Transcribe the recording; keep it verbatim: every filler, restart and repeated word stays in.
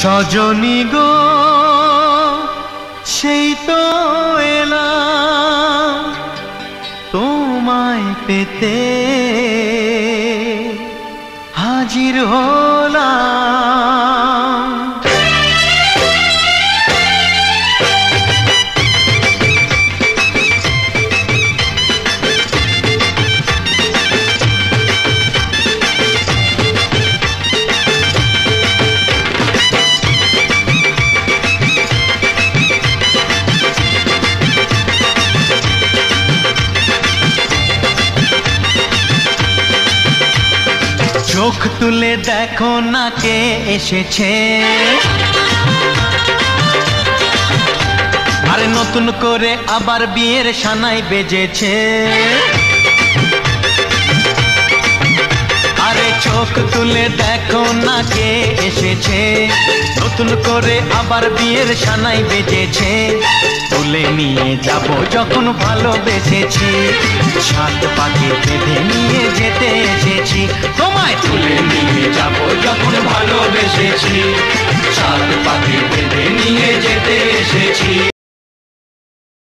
সজনী গো সেই তো এলাম তোমায় পেতে হাজির হলাম। চোখ তুলে দেখো না কে এসেছে, আরে নতুন করে আবার বিয়ের সানাই বেজেছে। আরে চোখ তুলে দেখো না কে এসেছে, নতুন করে আবার বিয়ের সানাই বেজেছে। তুলে নিয়ে যাব যখন ভালোবেসেছি, সাত পাকে বেঁধে নিয়ে যেতে এসেছি। তোমায় তুলে নিয়ে যাব যখন ভালোবেসেছি, সাত পাকে বেঁধে